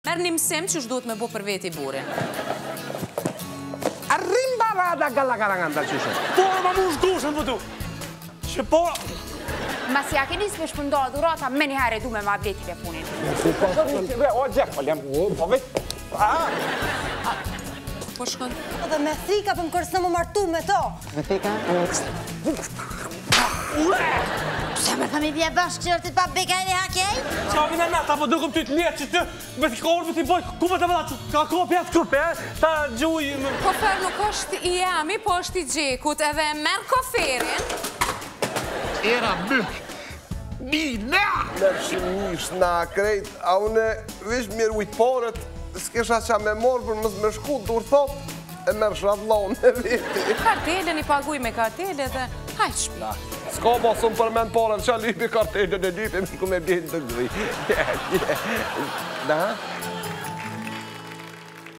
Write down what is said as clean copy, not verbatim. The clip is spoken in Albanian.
Merë një mësim që duhet me bu për veti burin. Arrim barada galla karanganda qyshe. Por ma mu shgushën vëtu. Që por... Mas ja keni s'me shpëndoa dhurata, me njëherë du me ma veti telefonin. O, gjek, po lem. Po veç. Po shkon? Dhe me thika për më kërës në më martu me to. Me thika? Pse me thëmi bje bashkë që është të pa beka e dhe hakej? Qa vina nata, po dukëm ty të lirë që ty me t'i kohër me t'i boj, ku me të vëlla që ka kopja të kupe, ta gjuj... Kofer nuk është i jami, po është i gjekut, edhe merë koferin. Era myk. Mina! Nërshë njësh na krejt, a une vish mirë ujtëporët, s'kesha qa me morë për mësë me shku, dur thot, e merë shradlon e viti. Kartelën i paguj me kartelë dhe hajtë shpi. S'ka basën për men porën, qa lypi kartelën e lypi, mi ku me bjenë të gri. Da?